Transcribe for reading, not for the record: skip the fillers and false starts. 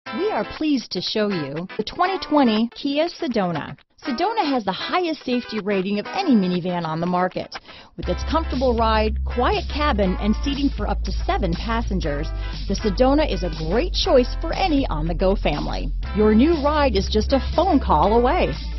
We are pleased to show you the 2020 Kia Sedona. Sedona has the highest safety rating of any minivan on the market. With its comfortable ride, quiet cabin, and seating for up to 7 passengers, the Sedona is a great choice for any on-the-go family. Your new ride is just a phone call away.